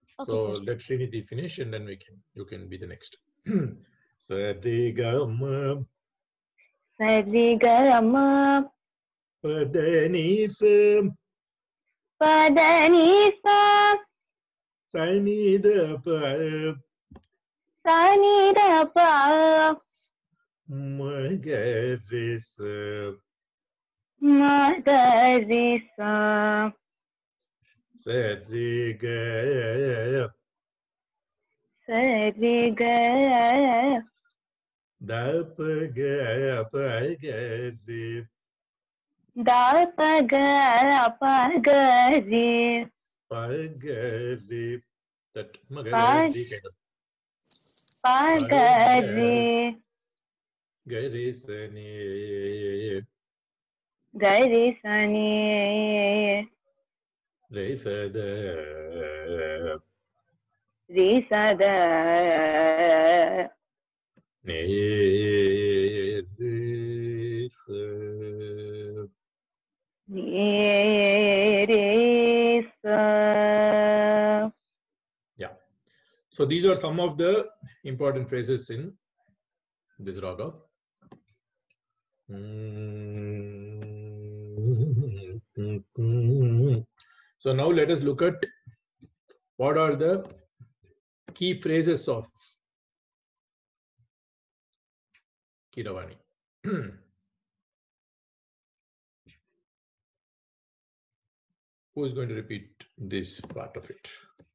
Okay, So sir. let Srinidhi finish and then you can be the next. Sadigama Sarigama Padanisa Padanisa Sanidapa Sanidapa Magarisa Magarisa Sadiga Sariga Dapaga Pagadi Dapaga Pagari Pagadi. That Pag Magadi kind of Pagari Garisani Garisani Risada Risada Nirisa. Nirisa. Yeah. So these are some of the important phrases in this raga. So now let us look at what are the key phrases of Keeravani. Who is going to repeat this part of it?